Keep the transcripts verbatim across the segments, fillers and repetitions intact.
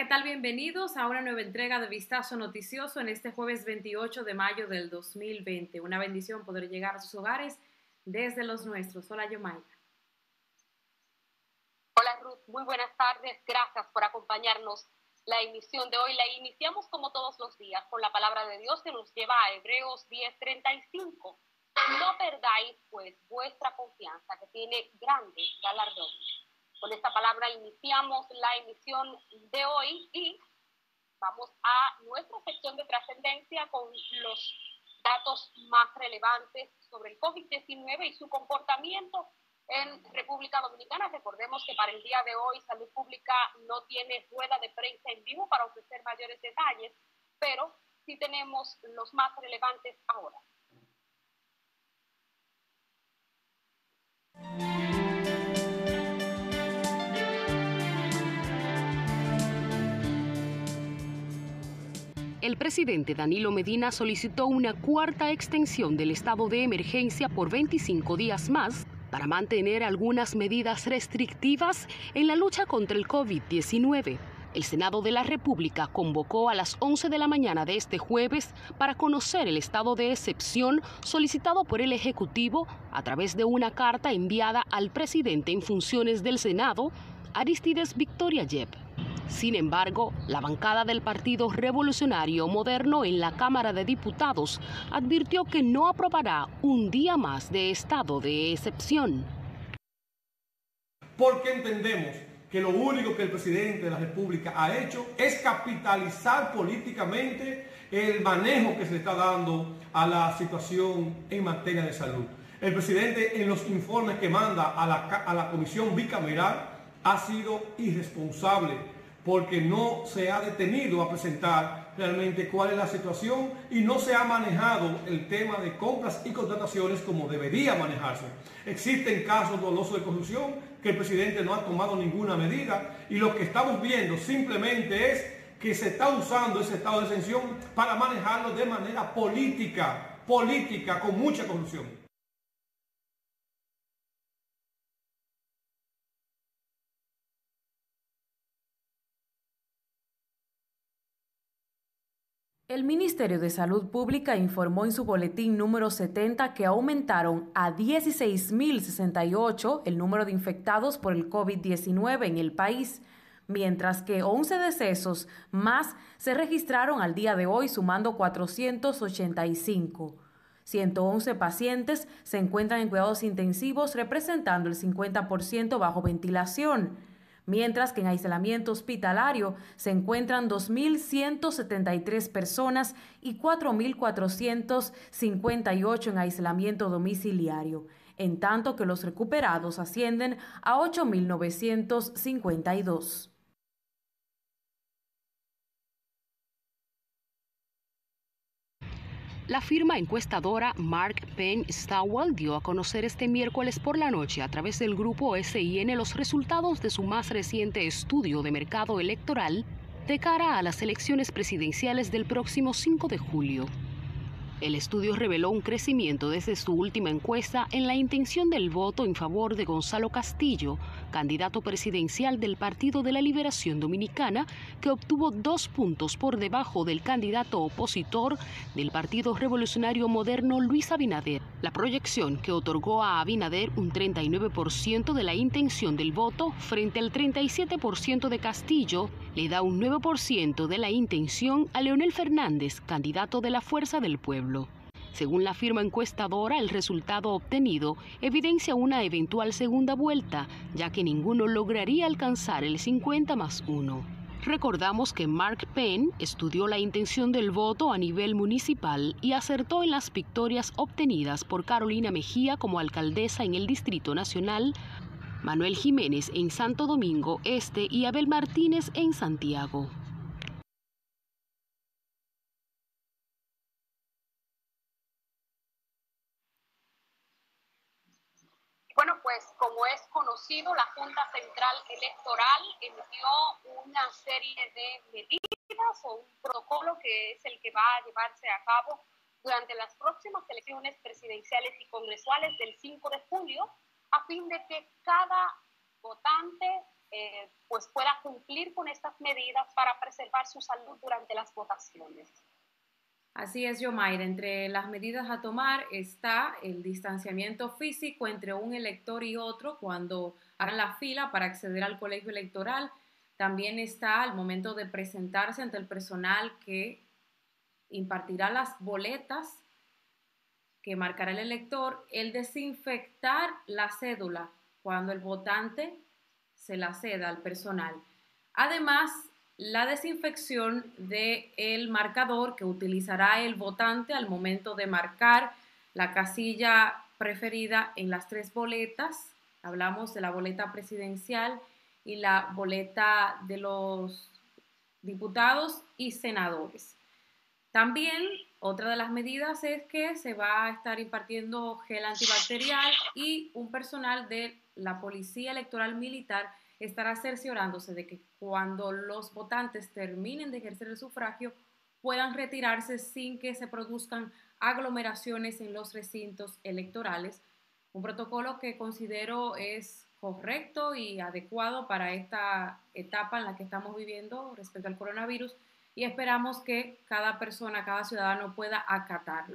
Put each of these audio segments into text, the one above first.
¿qué tal? Bienvenidos a una nueva entrega de Vistazo Noticioso en este jueves veintiocho de mayo del dos mil veinte. Una bendición poder llegar a sus hogares desde los nuestros. Hola, Yomaika. Hola, Ruth. Muy buenas tardes. Gracias por acompañarnos. La emisión de hoy la iniciamos como todos los días con la palabra de Dios que nos lleva a Hebreos diez treinta y cinco. No perdáis, pues, vuestra confianza, que tiene grande galardón. Con esta palabra iniciamos la emisión de hoy y vamos a nuestra sección de trascendencia con los datos más relevantes sobre el COVID diecinueve y su comportamiento en República Dominicana. Recordemos que para el día de hoy Salud Pública no tiene rueda de prensa en vivo para ofrecer mayores detalles, pero sí tenemos los más relevantes ahora. El presidente Danilo Medina solicitó una cuarta extensión del estado de emergencia por veinticinco días más para mantener algunas medidas restrictivas en la lucha contra el COVID diecinueve. El Senado de la República convocó a las once de la mañana de este jueves para conocer el estado de excepción solicitado por el Ejecutivo a través de una carta enviada al presidente en funciones del Senado, Aristides Victoriayev. Sin embargo, la bancada del Partido Revolucionario Moderno en la Cámara de Diputados advirtió que no aprobará un día más de estado de excepción. Porque entendemos que lo único que el presidente de la República ha hecho es capitalizar políticamente el manejo que se le está dando a la situación en materia de salud. El presidente, en los informes que manda a la, a la comisión bicameral, ha sido irresponsable porque no se ha detenido a presentar realmente cuál es la situación y no se ha manejado el tema de compras y contrataciones como debería manejarse. Existen casos dolosos de corrupción que el presidente no ha tomado ninguna medida y lo que estamos viendo simplemente es que se está usando ese estado de excepción para manejarlo de manera política, política con mucha corrupción. El Ministerio de Salud Pública informó en su boletín número setenta que aumentaron a dieciséis mil sesenta y ocho el número de infectados por el COVID diecinueve en el país, mientras que once decesos más se registraron al día de hoy, sumando cuatrocientos ochenta y cinco. ciento once pacientes se encuentran en cuidados intensivos, representando el cincuenta por ciento bajo ventilación, mientras que en aislamiento hospitalario se encuentran dos mil ciento setenta y tres personas y cuatro mil cuatrocientos cincuenta y ocho en aislamiento domiciliario, en tanto que los recuperados ascienden a ocho mil novecientos cincuenta y dos. La firma encuestadora Mark Penn Stawell dio a conocer este miércoles por la noche a través del grupo S I N los resultados de su más reciente estudio de mercado electoral de cara a las elecciones presidenciales del próximo cinco de julio. El estudio reveló un crecimiento desde su última encuesta en la intención del voto en favor de Gonzalo Castillo, candidato presidencial del Partido de la Liberación Dominicana, que obtuvo dos puntos por debajo del candidato opositor del Partido Revolucionario Moderno, Luis Abinader. La proyección, que otorgó a Abinader un treinta y nueve por ciento de la intención del voto frente al treinta y siete por ciento de Castillo, le da un nueve por ciento de la intención a Leonel Fernández, candidato de la Fuerza del Pueblo. Según la firma encuestadora, el resultado obtenido evidencia una eventual segunda vuelta, ya que ninguno lograría alcanzar el cincuenta más uno. Recordamos que Mark Penn estudió la intención del voto a nivel municipal y acertó en las victorias obtenidas por Carolina Mejía como alcaldesa en el Distrito Nacional, Manuel Jiménez en Santo Domingo Este y Abel Martínez en Santiago. Bueno, pues como es conocido, la Junta Central Electoral emitió una serie de medidas o un protocolo que es el que va a llevarse a cabo durante las próximas elecciones presidenciales y congresuales del cinco de julio, a fin de que cada votante eh, pues pueda cumplir con estas medidas para preservar su salud durante las votaciones. Así es, Yomaira. Entre las medidas a tomar está el distanciamiento físico entre un elector y otro cuando hagan la fila para acceder al colegio electoral. También está al momento de presentarse ante el personal que impartirá las boletas que marcará el elector, el desinfectar la cédula cuando el votante se la ceda al personal. Además, la desinfección del marcador que utilizará el votante al momento de marcar la casilla preferida en las tres boletas. Hablamos de la boleta presidencial y la boleta de los diputados y senadores. También otra de las medidas es que se va a estar impartiendo gel antibacterial y un personal de la Policía Electoral Militar estará cerciorándose de que cuando los votantes terminen de ejercer el sufragio puedan retirarse sin que se produzcan aglomeraciones en los recintos electorales. Un protocolo que considero es correcto y adecuado para esta etapa en la que estamos viviendo respecto al coronavirus y esperamos que cada persona, cada ciudadano pueda acatarlo.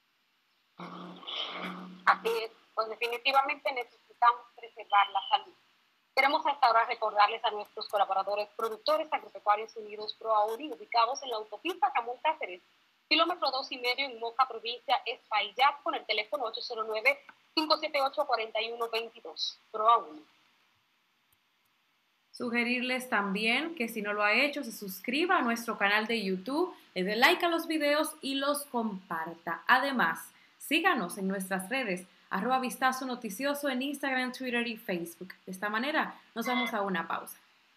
Así es, pues definitivamente necesitamos preservar la salud. Queremos hasta ahora recordarles a nuestros colaboradores productores agropecuarios unidos ProAudi, ubicados en la autopista Camón Cáceres, kilómetro dos y medio en Moca, provincia Espaillat, con el teléfono ocho cero nueve, cinco siete ocho, cuatro uno dos dos. ProAudi. Sugerirles también que si no lo ha hecho, se suscriba a nuestro canal de YouTube, le dé like a los videos y los comparta. Además, síganos en nuestras redes, arroba Vistazo Noticioso en Instagram, Twitter y Facebook. De esta manera, nos vamos a una pausa.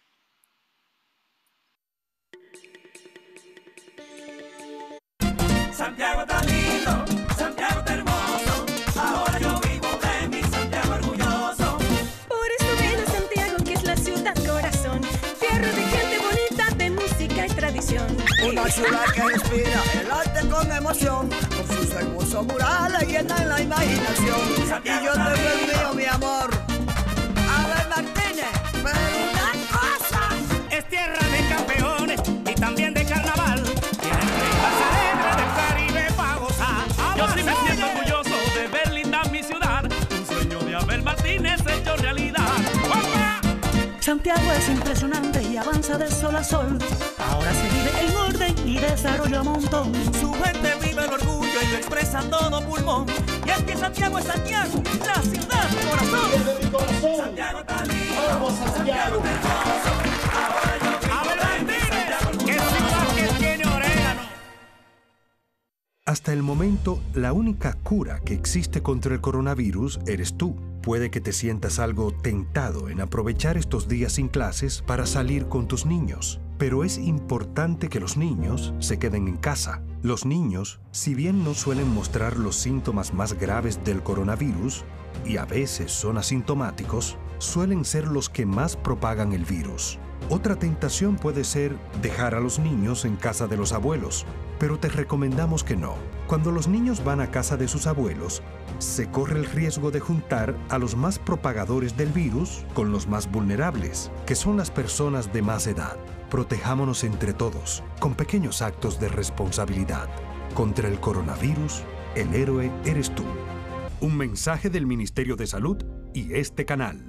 Santiago está lindo, Santiago está hermoso, ahora yo vivo de mi Santiago orgulloso. Por eso ven a Santiago, que es la ciudad corazón, tierra de gente bonita, de música y tradición. Una ciudad que respira el arte con emoción, con sus hermosos murales llenan la imaginación. Santiago Y yo está tengo el lindo. mío, mi amor. Abel Martínez, pero una cosa. Es tierra de campeones y también de carnaval. Tiene más alegre del Caribe para gozar. Yo sí me siento orgulloso de ver linda mi ciudad. Un sueño de Abel Martínez hecho realidad. ¡Opa! Santiago es impresionante y avanza de sol a sol. Ahora se vive en orden y desarrollo a montón. Su gente vive el orgullo y lo expresa a todo pulmón. Y es que Santiago es Santiago, la ciudad corazón. Desde mi corazón, Santiago está lindo, amo Santiago. está hermoso. Ahora yo vivo Abel de mi Martínez, Santiago que orgulloso. ciudad que tiene orégano. Hasta el momento, la única cura que existe contra el coronavirus eres tú. Puede que te sientas algo tentado en aprovechar estos días sin clases para salir con tus niños. Pero es importante que los niños se queden en casa. Los niños, si bien no suelen mostrar los síntomas más graves del coronavirus, y a veces son asintomáticos, suelen ser los que más propagan el virus. Otra tentación puede ser dejar a los niños en casa de los abuelos, pero te recomendamos que no. Cuando los niños van a casa de sus abuelos, se corre el riesgo de juntar a los más propagadores del virus con los más vulnerables, que son las personas de más edad. Protejámonos entre todos, con pequeños actos de responsabilidad. Contra el coronavirus, el héroe eres tú. Un mensaje del Ministerio de Salud y este canal.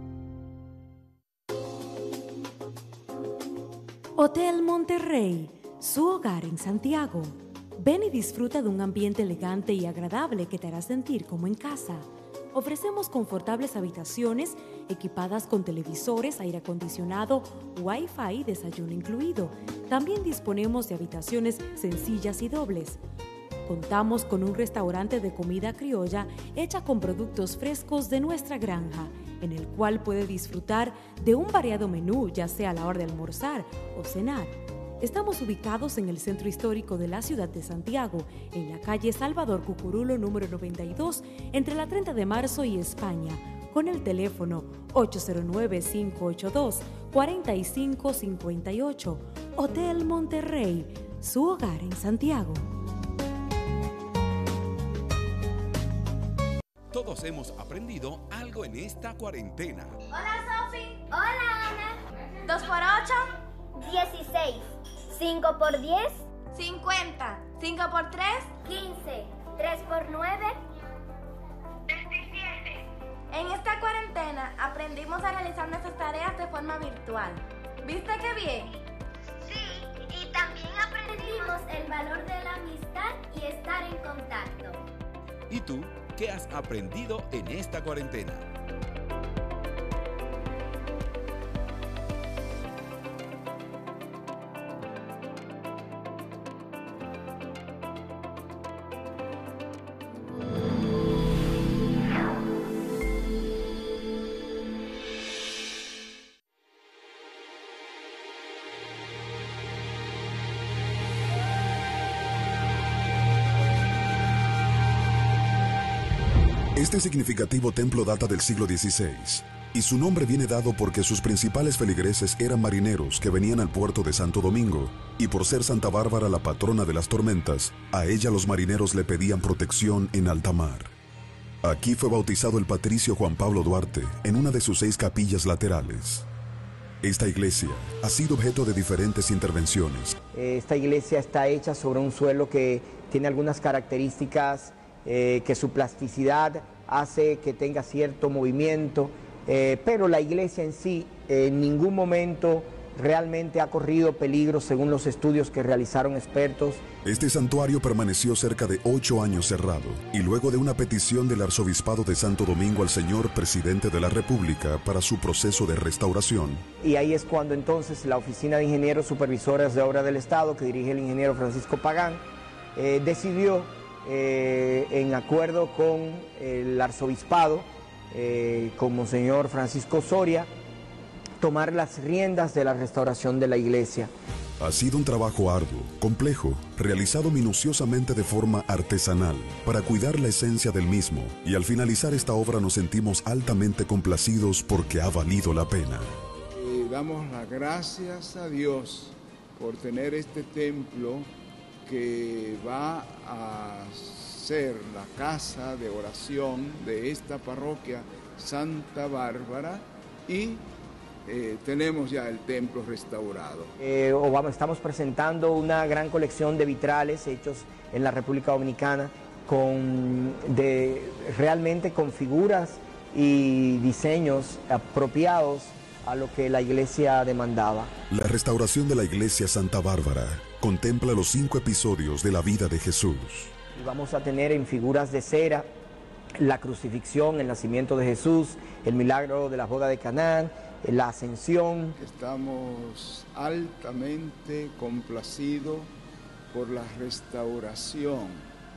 Hotel Monterrey, su hogar en Santiago. Ven y disfruta de un ambiente elegante y agradable que te hará sentir como en casa. Ofrecemos confortables habitaciones equipadas con televisores, aire acondicionado, Wi-Fi y desayuno incluido. También disponemos de habitaciones sencillas y dobles. Contamos con un restaurante de comida criolla hecha con productos frescos de nuestra granja, en el cual puede disfrutar de un variado menú, ya sea a la hora de almorzar o cenar. Estamos ubicados en el centro histórico de la ciudad de Santiago, en la calle Salvador Cucurulo número noventa y dos, entre la treinta de marzo y España, con el teléfono ocho cero nueve, cinco ocho dos, cuatro cinco cinco ocho. Hotel Monterrey, su hogar en Santiago. Todos hemos aprendido algo en esta cuarentena. Hola, Sofi. Hola, Ana. dos por ocho, dieciséis. cinco por diez, cincuenta. cinco por tres, quince. tres por nueve, veintisiete. En esta cuarentena aprendimos a realizar nuestras tareas de forma virtual. ¿Viste qué bien? Sí, y también aprendimos el valor de la amistad y estar en contacto. ¿Y tú qué has aprendido en esta cuarentena? Este significativo templo data del siglo dieciséis, y su nombre viene dado porque sus principales feligreses eran marineros que venían al puerto de Santo Domingo, y por ser Santa Bárbara la patrona de las tormentas, a ella los marineros le pedían protección en alta mar. Aquí fue bautizado el patricio Juan Pablo Duarte, en una de sus seis capillas laterales. Esta iglesia ha sido objeto de diferentes intervenciones. Esta iglesia está hecha sobre un suelo que tiene algunas características, eh, que su plasticidad hace que tenga cierto movimiento, eh, pero la iglesia en sí eh, en ningún momento realmente ha corrido peligro según los estudios que realizaron expertos. Este santuario permaneció cerca de ocho años cerrado, y luego de una petición del Arzobispado de Santo Domingo al señor Presidente de la República para su proceso de restauración. Y ahí es cuando entonces la Oficina de Ingenieros Supervisores de Obra del Estado, que dirige el ingeniero Francisco Pagán, eh, decidió, eh, en acuerdo con el Arzobispado, eh, con Monseñor Francisco Soria, tomar las riendas de la restauración de la iglesia. Ha sido un trabajo arduo, complejo, realizado minuciosamente de forma artesanal, para cuidar la esencia del mismo, y al finalizar esta obra nos sentimos altamente complacidos porque ha valido la pena. Y damos las gracias a Dios por tener este templo que va a ser la casa de oración de esta parroquia Santa Bárbara, y Eh, tenemos ya el templo restaurado. Eh, o vamos, estamos presentando una gran colección de vitrales hechos en la República Dominicana, con, de, realmente con figuras y diseños apropiados a lo que la iglesia demandaba. La restauración de la iglesia Santa Bárbara contempla los cinco episodios de la vida de Jesús. Y vamos a tener en figuras de cera la crucifixión, el nacimiento de Jesús, el milagro de la boda de Canaán, la ascensión. Estamos altamente complacidos por la restauración.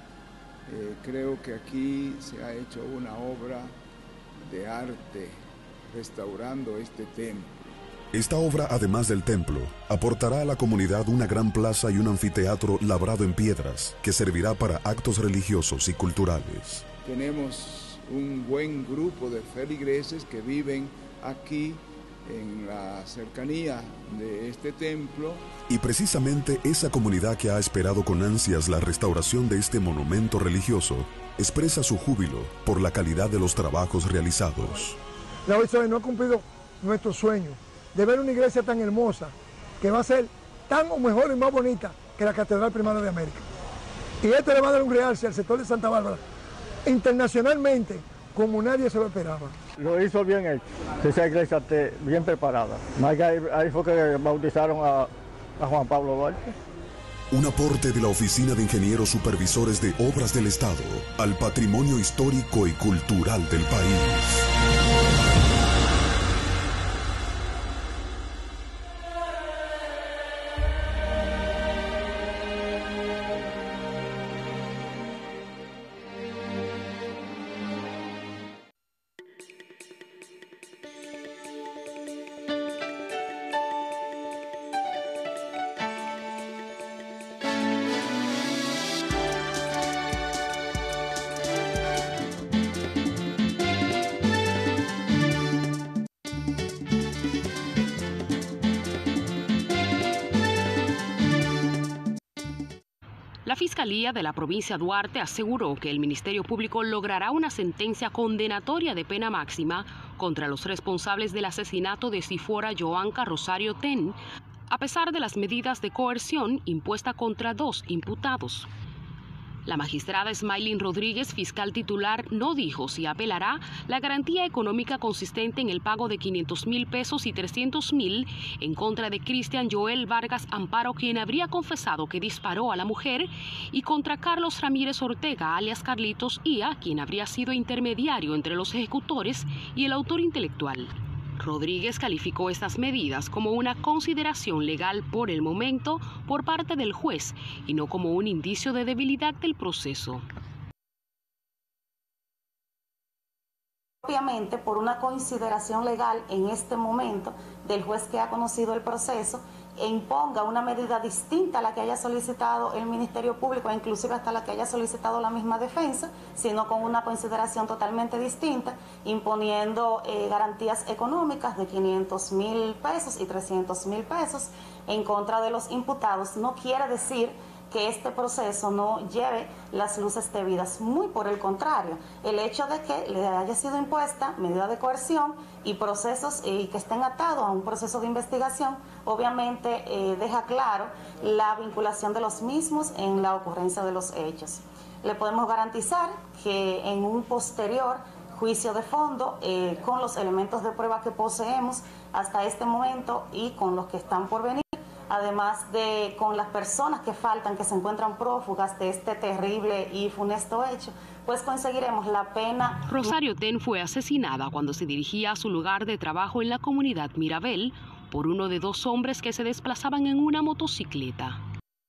Eh, creo que aquí se ha hecho una obra de arte restaurando este templo. Esta obra, además del templo, aportará a la comunidad una gran plaza y un anfiteatro labrado en piedras que servirá para actos religiosos y culturales. Tenemos un buen grupo de feligreses que viven aquí en la cercanía de este templo. Y precisamente esa comunidad que ha esperado con ansias la restauración de este monumento religioso expresa su júbilo por la calidad de los trabajos realizados. La O I S O no ha cumplido nuestro sueño de ver una iglesia tan hermosa que va a ser tan o mejor y más bonita que la Catedral Primada de América. Y este le va a dar un realce al sector de Santa Bárbara internacionalmente como nadie se lo esperaba. Lo hizo bien hecho, esa iglesia esté bien preparada. Ahí, ahí fue que bautizaron a, a Juan Pablo Duarte. Un aporte de la Oficina de Ingenieros Supervisores de Obras del Estado al patrimonio histórico y cultural del país. La Fiscalía de la provincia de Duarte aseguró que el Ministerio Público logrará una sentencia condenatoria de pena máxima contra los responsables del asesinato de Sifora Yoanka Rosario Ten, a pesar de las medidas de coerción impuestas contra dos imputados. La magistrada Smailin Rodríguez, fiscal titular, no dijo si apelará la garantía económica consistente en el pago de quinientos mil pesos y trescientos mil en contra de Cristian Joel Vargas Amparo, quien habría confesado que disparó a la mujer, y contra Carlos Ramírez Ortega, alias Carlitos I A, quien habría sido intermediario entre los ejecutores y el autor intelectual. Rodríguez calificó estas medidas como una consideración legal por el momento por parte del juez y no como un indicio de debilidad del proceso. Obviamente, por una consideración legal en este momento del juez que ha conocido el proceso, e imponga una medida distinta a la que haya solicitado el Ministerio Público, inclusive hasta la que haya solicitado la misma defensa, sino con una consideración totalmente distinta, imponiendo eh, garantías económicas de quinientos mil pesos y trescientos mil pesos en contra de los imputados. No quiere decir que este proceso no lleve las luces debidas, muy por el contrario, el hecho de que le haya sido impuesta medida de coerción y procesos y que estén atados a un proceso de investigación, obviamente eh, deja claro la vinculación de los mismos en la ocurrencia de los hechos. Le podemos garantizar que en un posterior juicio de fondo, eh, con los elementos de prueba que poseemos hasta este momento y con los que están por venir, además de con las personas que faltan, que se encuentran prófugas de este terrible y funesto hecho, pues conseguiremos la pena. Rosario Ten fue asesinada cuando se dirigía a su lugar de trabajo en la comunidad Mirabel por uno de dos hombres que se desplazaban en una motocicleta.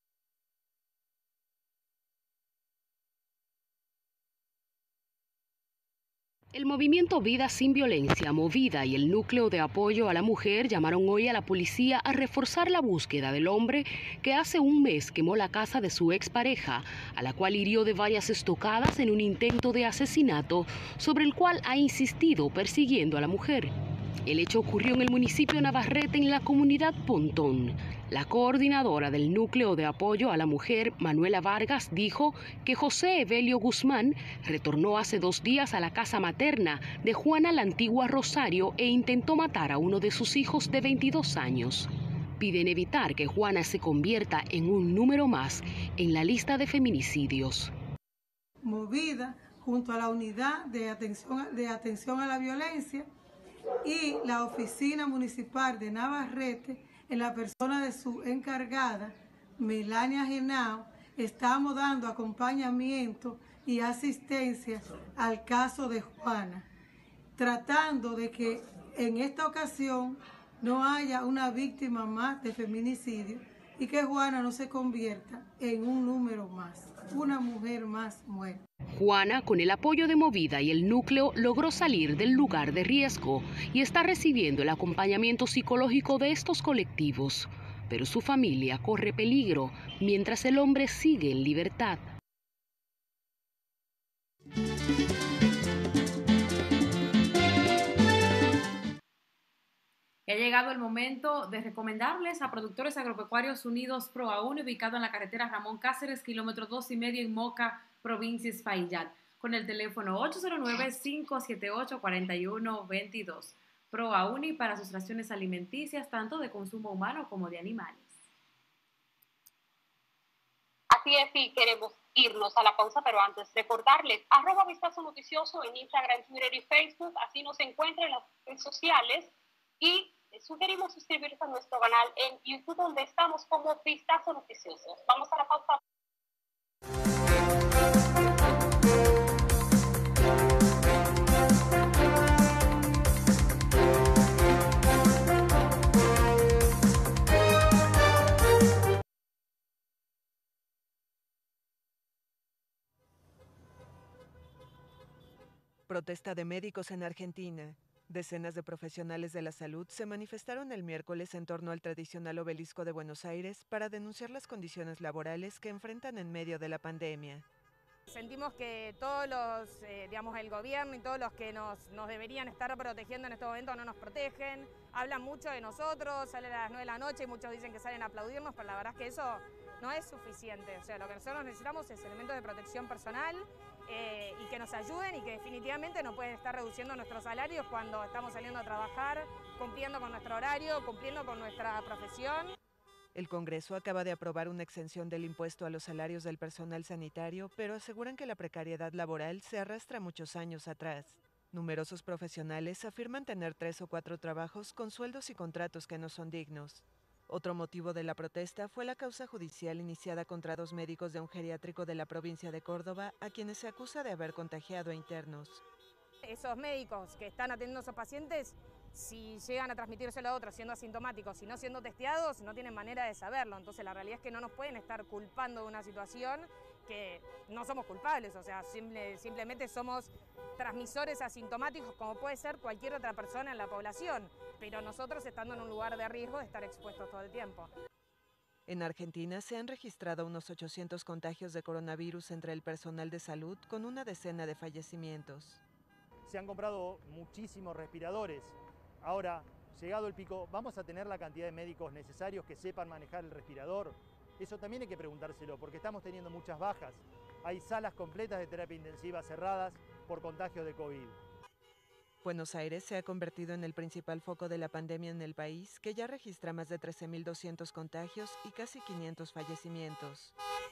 El movimiento Vida Sin Violencia, Movida, y el núcleo de apoyo a la mujer llamaron hoy a la policía a reforzar la búsqueda del hombre que hace un mes quemó la casa de su expareja, a la cual hirió de varias estocadas en un intento de asesinato sobre el cual ha insistido persiguiendo a la mujer. El hecho ocurrió en el municipio Navarrete, en la comunidad Pontón. La coordinadora del núcleo de apoyo a la mujer, Manuela Vargas, dijo que José Evelio Guzmán retornó hace dos días a la casa materna de Juana la Antigua Rosario e intentó matar a uno de sus hijos de veintidós años. Piden evitar que Juana se convierta en un número más en la lista de feminicidios. Movida junto a la unidad de atención, de atención a la violencia y la oficina municipal de Navarrete, en la persona de su encargada, Melania Genao, estamos dando acompañamiento y asistencia al caso de Juana, tratando de que en esta ocasión no haya una víctima más de feminicidio y que Juana no se convierta en un número más, una mujer más muerta. Juana, con el apoyo de Movida y el núcleo, logró salir del lugar de riesgo y está recibiendo el acompañamiento psicológico de estos colectivos. Pero su familia corre peligro mientras el hombre sigue en libertad. Ha llegado el momento de recomendarles a Productores Agropecuarios Unidos Pro Aún, ubicado en la carretera Ramón Cáceres, kilómetro dos y medio en Moca, provincia Espaillat, con el teléfono ocho cero nueve, cinco siete ocho, cuatro uno dos dos. Pro Aún para sus raciones alimenticias, tanto de consumo humano como de animales. Así es, y queremos irnos a la pausa, pero antes recordarles, arroba Vistazo Noticioso en Instagram, Twitter y Facebook, así nos encuentran en las redes sociales, y les sugerimos suscribirse a nuestro canal en YouTube, donde estamos como Vistazo Noticioso. Vamos a la pausa. Protesta de médicos en Argentina. Decenas de profesionales de la salud se manifestaron el miércoles en torno al tradicional obelisco de Buenos Aires para denunciar las condiciones laborales que enfrentan en medio de la pandemia. Sentimos que todos los, eh, digamos, el gobierno y todos los que nos, nos deberían estar protegiendo en este momento no nos protegen, hablan mucho de nosotros, salen a las nueve de la noche y muchos dicen que salen a aplaudirnos, pero la verdad es que eso no es suficiente. O sea, lo que nosotros necesitamos es elementos de protección personal eh, y que nos ayuden y que definitivamente no pueden estar reduciendo nuestros salarios cuando estamos saliendo a trabajar, cumpliendo con nuestro horario, cumpliendo con nuestra profesión. El Congreso acaba de aprobar una exención del impuesto a los salarios del personal sanitario, pero aseguran que la precariedad laboral se arrastra muchos años atrás. Numerosos profesionales afirman tener tres o cuatro trabajos con sueldos y contratos que no son dignos. Otro motivo de la protesta fue la causa judicial iniciada contra dos médicos de un geriátrico de la provincia de Córdoba, a quienes se acusa de haber contagiado a internos. Esos médicos que están atendiendo a esos pacientes, si llegan a transmitírselo a otros siendo asintomáticos y no siendo testeados, no tienen manera de saberlo. Entonces la realidad es que no nos pueden estar culpando de una situación que no somos culpables, o sea, simple, simplemente somos transmisores asintomáticos como puede ser cualquier otra persona en la población, pero nosotros estando en un lugar de riesgo de estar expuestos todo el tiempo. En Argentina se han registrado unos ochocientos contagios de coronavirus entre el personal de salud, con una decena de fallecimientos. Se han comprado muchísimos respiradores. Ahora, llegado el pico, ¿vamos a tener la cantidad de médicos necesarios que sepan manejar el respirador? Eso también hay que preguntárselo, porque estamos teniendo muchas bajas. Hay salas completas de terapia intensiva cerradas por contagios de COVID. Buenos Aires se ha convertido en el principal foco de la pandemia en el país, que ya registra más de trece mil doscientos contagios y casi quinientos fallecimientos.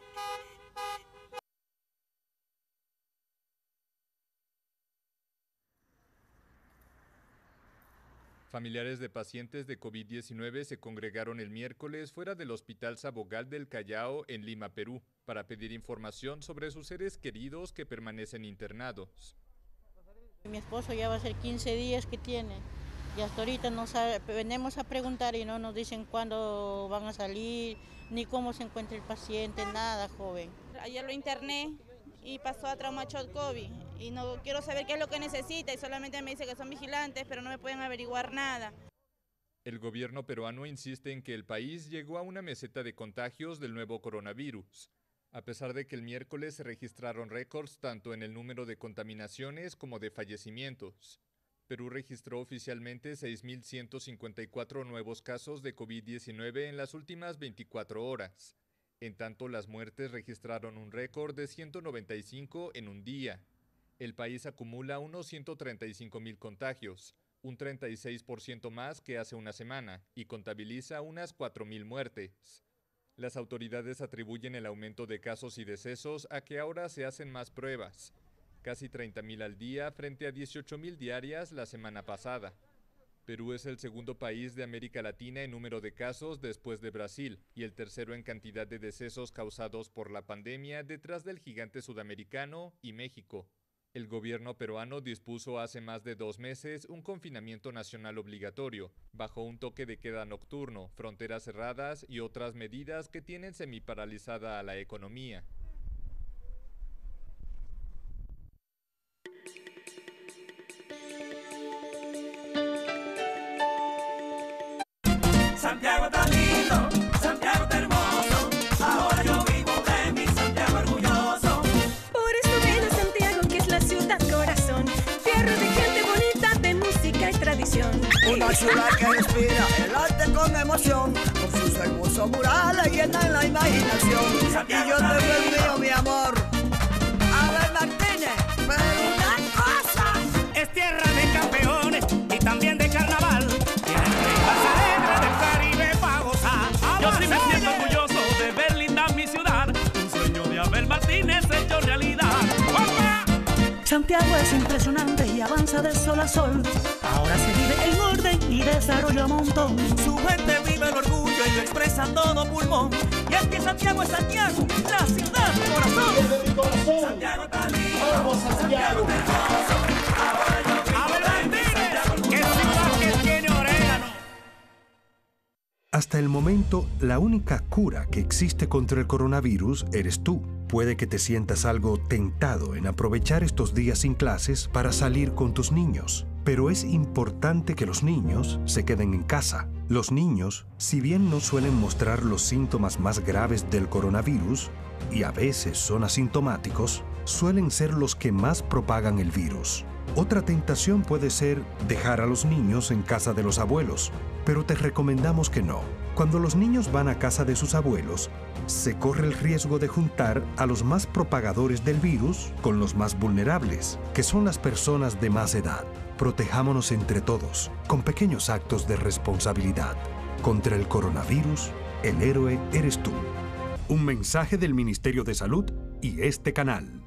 Familiares de pacientes de COVID diecinueve se congregaron el miércoles fuera del Hospital Sabogal del Callao en Lima, Perú, para pedir información sobre sus seres queridos que permanecen internados. Mi esposo ya va a ser quince días que tiene y hasta ahorita nos venimos a preguntar y no nos dicen cuándo van a salir, ni cómo se encuentra el paciente, nada, joven. Ayer lo interné y pasó a trauma shock COVID y no quiero saber qué es lo que necesita y solamente me dice que son vigilantes, pero no me pueden averiguar nada. El gobierno peruano insiste en que el país llegó a una meseta de contagios del nuevo coronavirus, a pesar de que el miércoles se registraron récords tanto en el número de contaminaciones como de fallecimientos. Perú registró oficialmente seis mil ciento cincuenta y cuatro nuevos casos de COVID diecinueve en las últimas veinticuatro horas. En tanto, las muertes registraron un récord de ciento noventa y cinco en un día. El país acumula unos ciento treinta y cinco mil contagios, un treinta y seis por ciento más que hace una semana, y contabiliza unas cuatro mil muertes. Las autoridades atribuyen el aumento de casos y decesos a que ahora se hacen más pruebas, casi treinta mil al día frente a dieciocho mil diarias la semana pasada. Perú es el segundo país de América Latina en número de casos después de Brasil y el tercero en cantidad de decesos causados por la pandemia detrás del gigante sudamericano y México. El gobierno peruano dispuso hace más de dos meses un confinamiento nacional obligatorio, bajo un toque de queda nocturno, fronteras cerradas y otras medidas que tienen semiparalizada a la economía. Santiago está lindo, Santiago está hermoso, ahora yo vivo de mi Santiago orgulloso. Por eso ven a Santiago, que es la ciudad corazón, tierra de gente bonita, de música y tradición. Una ciudad que respira el arte con emoción, con sus hermosos murales llenan la imaginación. Santiago y yo te veo el mío, mi amor. Abel Martínez, pero una cosa. Es tierra de campeones y también de carnaval. Yo sí me siento orgulloso de ver linda mi ciudad, un sueño de Abel Martínez hecho realidad. ¡Opa! Santiago es impresionante y avanza de sol a sol. Ahora se vive en orden y desarrollo a montón. Su gente vive el orgullo y lo expresa a todo pulmón. Y es que Santiago es Santiago, la ciudad corazón. Desde mi corazón. Santiago está lindo, vamos Santiago. Santiago hermoso. Ahora yo vivo Abel Martínez, que ciudad que tiene orégano. Hasta el momento, la única cura que existe contra el coronavirus eres tú. Puede que te sientas algo tentado en aprovechar estos días sin clases para salir con tus niños. Pero es importante que los niños se queden en casa. Los niños, si bien no suelen mostrar los síntomas más graves del coronavirus, y a veces son asintomáticos, suelen ser los que más propagan el virus. Otra tentación puede ser dejar a los niños en casa de los abuelos, pero te recomendamos que no. Cuando los niños van a casa de sus abuelos, se corre el riesgo de juntar a los más propagadores del virus con los más vulnerables, que son las personas de más edad. Protejámonos entre todos, con pequeños actos de responsabilidad. Contra el coronavirus, el héroe eres tú. Un mensaje del Ministerio de Salud y este canal.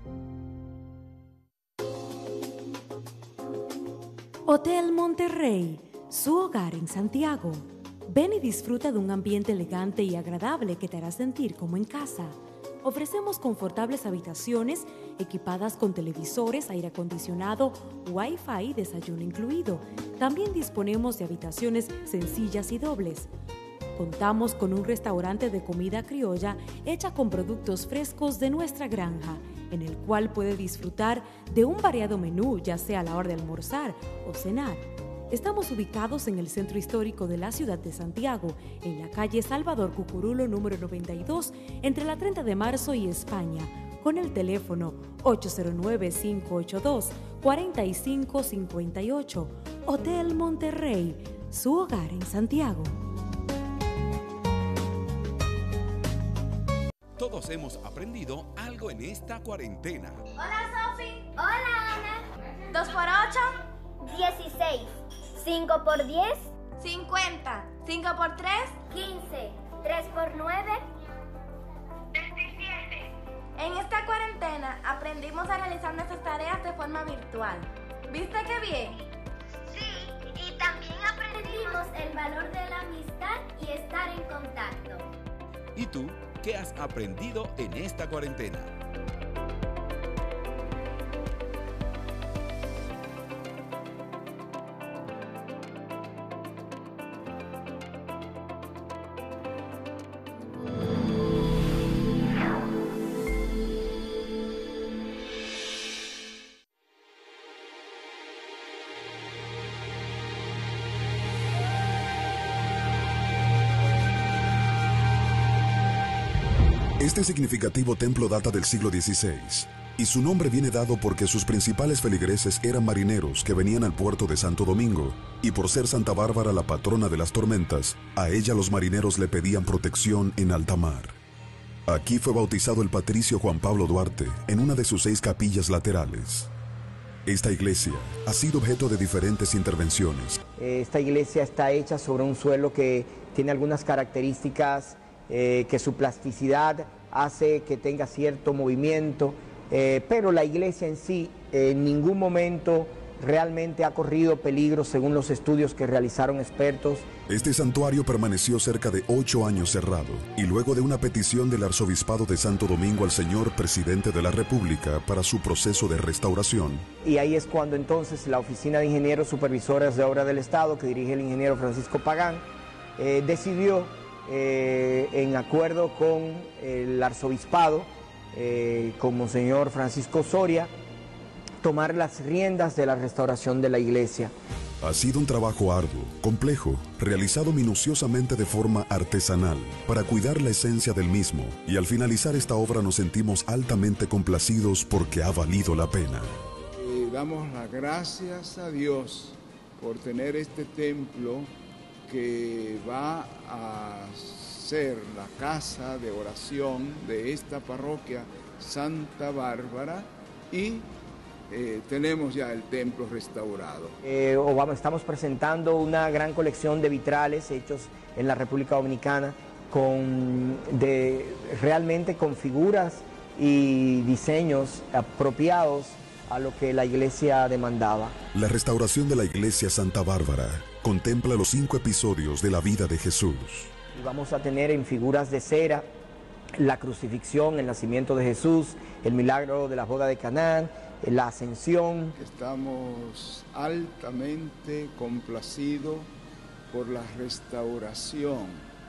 Hotel Monterrey, su hogar en Santiago. Ven y disfruta de un ambiente elegante y agradable que te hará sentir como en casa. Ofrecemos confortables habitaciones equipadas con televisores, aire acondicionado, Wi-Fi y desayuno incluido. También disponemos de habitaciones sencillas y dobles. Contamos con un restaurante de comida criolla hecha con productos frescos de nuestra granja, en el cual puede disfrutar de un variado menú, ya sea a la hora de almorzar o cenar. Estamos ubicados en el centro histórico de la ciudad de Santiago, en la calle Salvador Cucurulo número noventa y dos, entre la treinta de marzo y España, con el teléfono ocho cero nueve, cinco ocho dos, cuatro cinco cinco ocho. Hotel Monterrey, su hogar en Santiago. Todos hemos aprendido algo en esta cuarentena. Hola, Sofi. Hola, Ana. dos por ocho, dieciséis. cinco por diez, cincuenta. cinco por tres, quince. tres por nueve, veintisiete. En esta cuarentena aprendimos a realizar nuestras tareas de forma virtual. ¿Viste qué bien? Sí, y también aprendimos el valor de la amistad y estar en contacto. ¿Y tú qué has aprendido en esta cuarentena? Este significativo templo data del siglo dieciséis, y su nombre viene dado porque sus principales feligreses eran marineros que venían al puerto de Santo Domingo, y por ser Santa Bárbara la patrona de las tormentas, a ella los marineros le pedían protección en alta mar. Aquí fue bautizado el patricio Juan Pablo Duarte, en una de sus seis capillas laterales. Esta iglesia ha sido objeto de diferentes intervenciones. Esta iglesia está hecha sobre un suelo que tiene algunas características, eh, que su plasticidad hace que tenga cierto movimiento, eh, pero la iglesia en sí eh, en ningún momento realmente ha corrido peligro según los estudios que realizaron expertos. Este santuario permaneció cerca de ocho años cerrado, y luego de una petición del Arzobispado de Santo Domingo al señor Presidente de la República para su proceso de restauración. Y ahí es cuando entonces la Oficina de Ingenieros Supervisores de Obra del Estado, que dirige el ingeniero Francisco Pagán, eh, decidió, eh, en acuerdo con el Arzobispado, eh, con Monseñor Francisco Soria, tomar las riendas de la restauración de la iglesia. Ha sido un trabajo arduo, complejo, realizado minuciosamente de forma artesanal, para cuidar la esencia del mismo, y al finalizar esta obra nos sentimos altamente complacidos porque ha valido la pena. Eh, damos las gracias a Dios por tener este templo que va a ser la casa de oración de esta parroquia Santa Bárbara, y Eh, tenemos ya el templo restaurado. Eh, o vamos, estamos presentando una gran colección de vitrales hechos en la República Dominicana, con, de, realmente con figuras y diseños apropiados a lo que la iglesia demandaba. La restauración de la iglesia Santa Bárbara contempla los cinco episodios de la vida de Jesús. Y vamos a tener en figuras de cera la crucifixión, el nacimiento de Jesús, el milagro de la boda de Canaán, la ascensión. Estamos altamente complacidos por la restauración.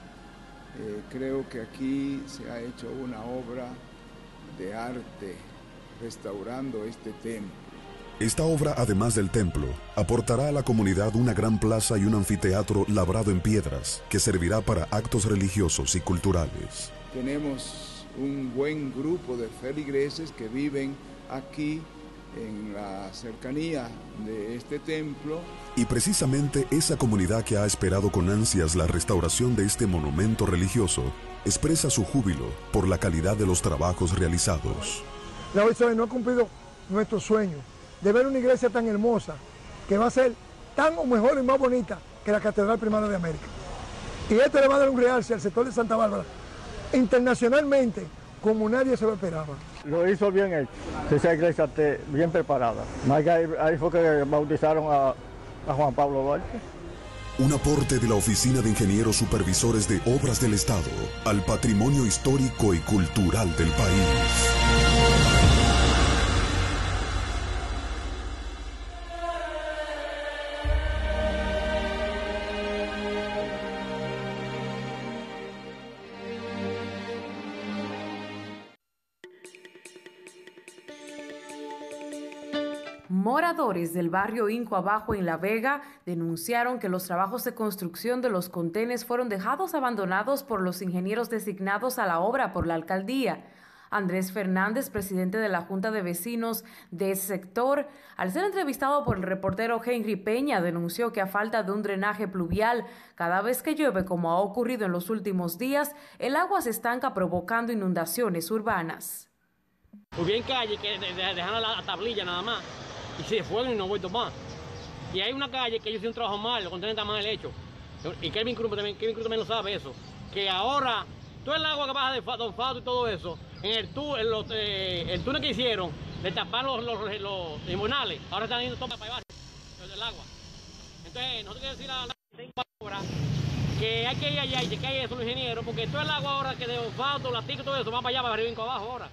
Eh, creo que aquí se ha hecho una obra de arte restaurando este templo. Esta obra, además del templo, aportará a la comunidad una gran plaza y un anfiteatro labrado en piedras que servirá para actos religiosos y culturales. Tenemos un buen grupo de feligreses que viven aquí en la cercanía de este templo. Y precisamente esa comunidad que ha esperado con ansias la restauración de este monumento religioso expresa su júbilo por la calidad de los trabajos realizados. La O I S O E no ha cumplido nuestro sueño de ver una iglesia tan hermosa que va a ser tan o mejor y más bonita que la Catedral Primada de América. Y esto le va a dar un realce al sector de Santa Bárbara internacionalmente como nadie se lo esperaba. Lo hizo bien hecho, esa iglesia está bien preparada. Ahí fue que bautizaron a, a Juan Pablo Duarte. Un aporte de la Oficina de Ingenieros Supervisores de Obras del Estado al patrimonio histórico y cultural del país. Moradores del barrio Inco Abajo en La Vega denunciaron que los trabajos de construcción de los contenes fueron dejados abandonados por los ingenieros designados a la obra por la alcaldía. Andrés Fernández, presidente de la Junta de Vecinos de ese sector, al ser entrevistado por el reportero Henry Peña, denunció que a falta de un drenaje pluvial, cada vez que llueve, como ha ocurrido en los últimos días, el agua se estanca provocando inundaciones urbanas. Pues bien calle que dejaron la tablilla nada más y se fueron y no he vuelto más. Y hay una calle que ellos hicieron un trabajo mal, los contenedores están mal hechos. Y Kevin Cruz también, Kevin Cruz también lo sabe eso. Que ahora todo el agua que baja de Don Fausto y todo eso, en el, tú, en los, eh, el túnel que hicieron, de tapar los, los, los, los tribunales, ahora están yendo todo para abajo del agua. Entonces, nosotros queremos decir a la ahora que hay que ir allá y que hay eso los ingenieros, porque todo el agua ahora que de Don Fausto, la tica y todo eso, va para allá, para arriba y abajo ahora.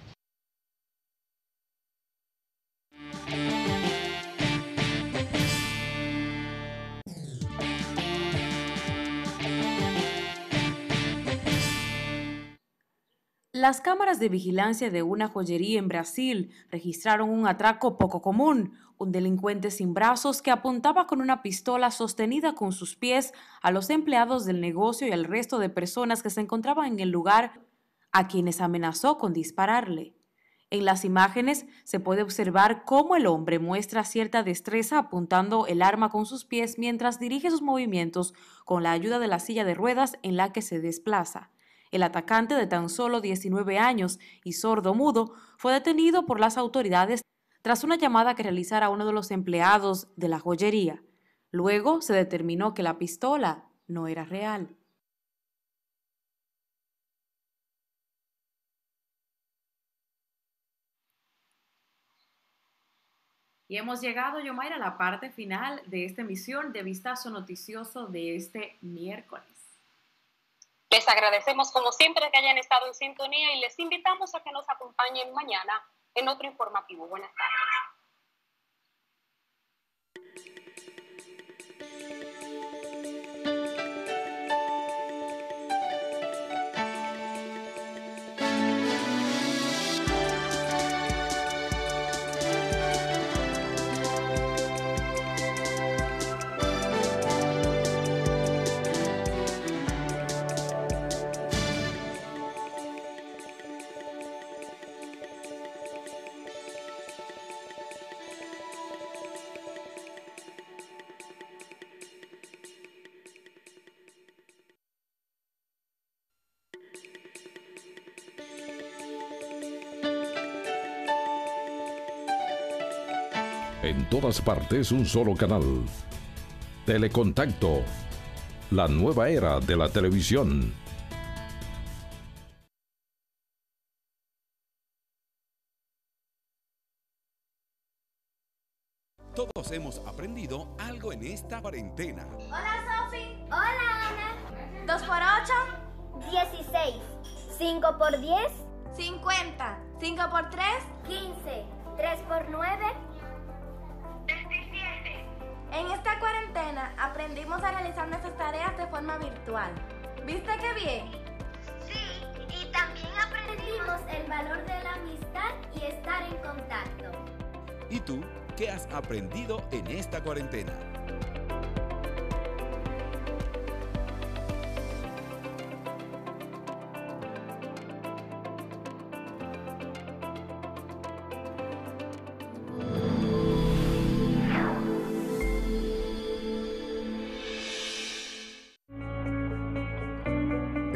Las cámaras de vigilancia de una joyería en Brasil registraron un atraco poco común, un delincuente sin brazos que apuntaba con una pistola sostenida con sus pies a los empleados del negocio y al resto de personas que se encontraban en el lugar, a quienes amenazó con dispararle. En las imágenes se puede observar cómo el hombre muestra cierta destreza apuntando el arma con sus pies mientras dirige sus movimientos con la ayuda de la silla de ruedas en la que se desplaza. El atacante, de tan solo diecinueve años y sordo-mudo, fue detenido por las autoridades tras una llamada que realizara uno de los empleados de la joyería. Luego se determinó que la pistola no era real. Y hemos llegado, Yomaira, a la parte final de esta emisión de Vistazo Noticioso de este miércoles. Les agradecemos como siempre que hayan estado en sintonía y les invitamos a que nos acompañen mañana en otro informativo. Buenas tardes. En todas partes un solo canal. Telecontacto. La nueva era de la televisión. Todos hemos aprendido algo en esta cuarentena. Hola, Sofi. Hola, Ana. Dos por ocho, dieciséis. Cinco por diez, cincuenta. Cinco por tres, quince. Tres por nueve, veintisiete. En esta cuarentena aprendimos a realizar nuestras tareas de forma virtual. ¿Viste qué bien? Sí, y también aprendimos el valor de la amistad y estar en contacto. ¿Y tú qué has aprendido en esta cuarentena?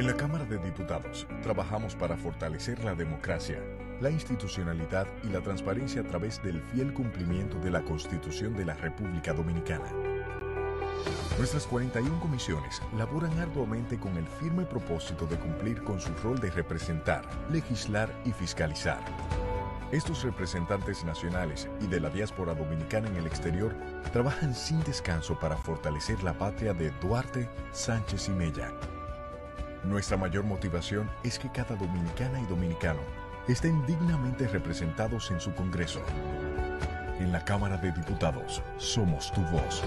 En la Cámara de Diputados trabajamos para fortalecer la democracia, la institucionalidad y la transparencia a través del fiel cumplimiento de la Constitución de la República Dominicana. Nuestras cuarenta y una comisiones laboran arduamente con el firme propósito de cumplir con su rol de representar, legislar y fiscalizar. Estos representantes nacionales y de la diáspora dominicana en el exterior trabajan sin descanso para fortalecer la patria de Duarte, Sánchez y Mella. Nuestra mayor motivación es que cada dominicana y dominicano estén dignamente representados en su Congreso. En la Cámara de Diputados, somos tu voz.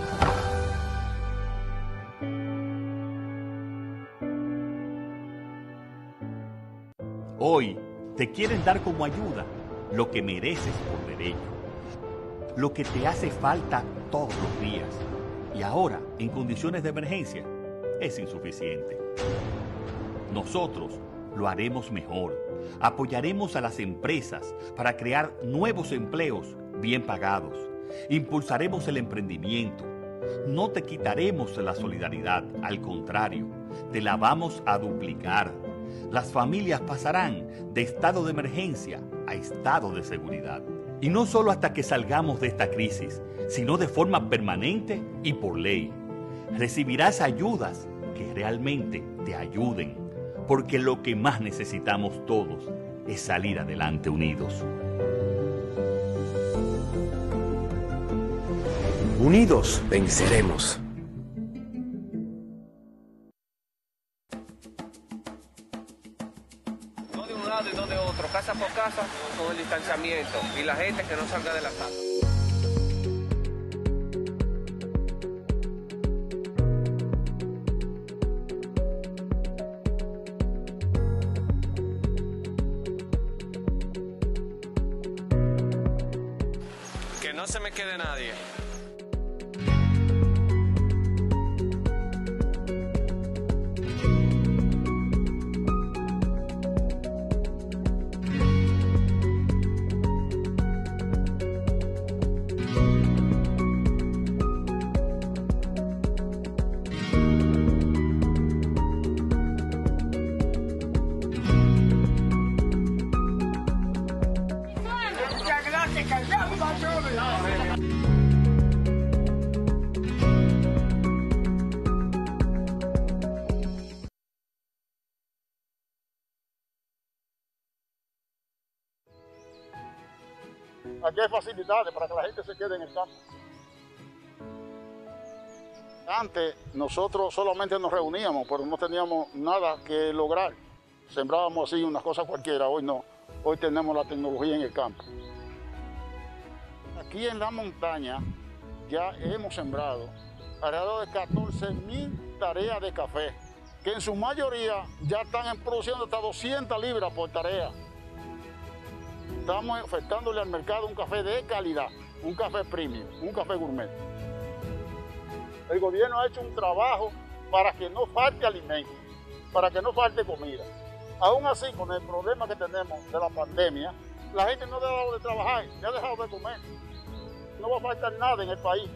Hoy te quieren dar como ayuda lo que mereces por derecho, lo que te hace falta todos los días. Y ahora, en condiciones de emergencia, es insuficiente. Nosotros lo haremos mejor. Apoyaremos a las empresas para crear nuevos empleos bien pagados. Impulsaremos el emprendimiento. No te quitaremos la solidaridad, al contrario, te la vamos a duplicar. Las familias pasarán de estado de emergencia a estado de seguridad. Y no solo hasta que salgamos de esta crisis, sino de forma permanente y por ley. Recibirás ayudas que realmente te ayuden, porque lo que más necesitamos todos es salir adelante unidos. Unidos venceremos. No de un lado y no de otro, casa por casa, con el distanciamiento y la gente que no salga de la casa. Que no se me quede nadie. Aquí hay facilidades para que la gente se quede en el campo. Antes nosotros solamente nos reuníamos, pero no teníamos nada que lograr. Sembrábamos así unas cosas cualquiera, hoy no. Hoy tenemos la tecnología en el campo. Aquí en la montaña ya hemos sembrado alrededor de catorce mil tareas de café, que en su mayoría ya están produciendo hasta doscientas libras por tarea. Estamos ofertándole al mercado un café de calidad, un café premium, un café gourmet. El gobierno ha hecho un trabajo para que no falte alimento, para que no falte comida. Aún así, con el problema que tenemos de la pandemia, la gente no ha dejado de trabajar, no ha dejado de comer. No va a faltar nada en el país.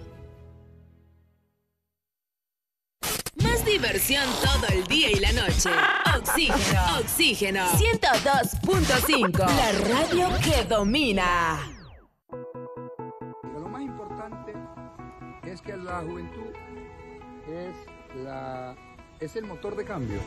Más diversión todo el día y la noche. Oxígeno, Oxígeno ciento dos punto cinco. La radio que domina. Lo más importante es que la juventud es, la, es el motor de cambio.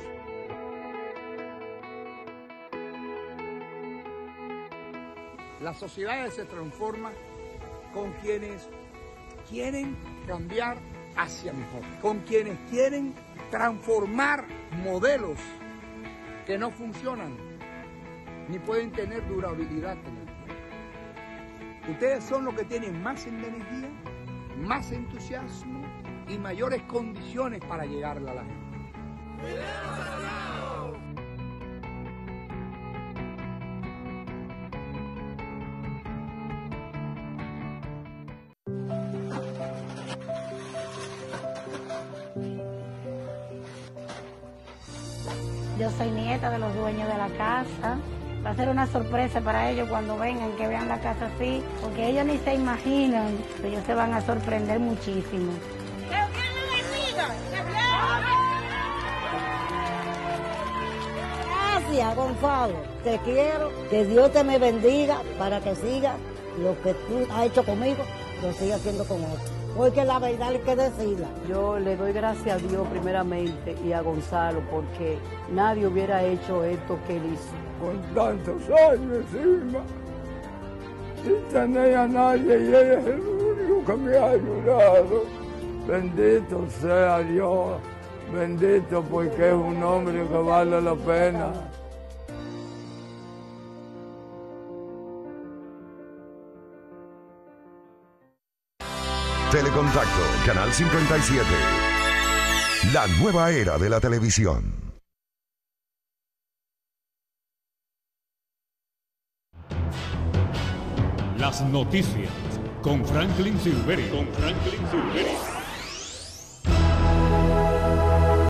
Las sociedades se transforman con quienes quieren cambiar hacia mejor, con quienes quieren transformar modelos que no funcionan ni pueden tener durabilidad en el tiempo. Ustedes son los que tienen más energía, más entusiasmo y mayores condiciones para llegarle a la gente. Yo soy nieta de los dueños de la casa. Va a ser una sorpresa para ellos cuando vengan, que vean la casa así, porque ellos ni se imaginan, ellos se van a sorprender muchísimo. Gracias, Gonzalo. Te quiero. Que Dios te me bendiga para que sigas lo que tú has hecho conmigo, lo sigas haciendo con otros. Porque la verdad hay que decirla. Yo le doy gracias a Dios primeramente y a Gonzalo porque nadie hubiera hecho esto que él hizo. Con tantos años encima, sin tener a nadie, y él es el único que me ha ayudado. Bendito sea Dios, bendito porque es un hombre que vale la pena. Telecontacto, Canal cincuenta y siete. La nueva era de la televisión. Las noticias con Franklin Silveri. Con Franklin Silveri.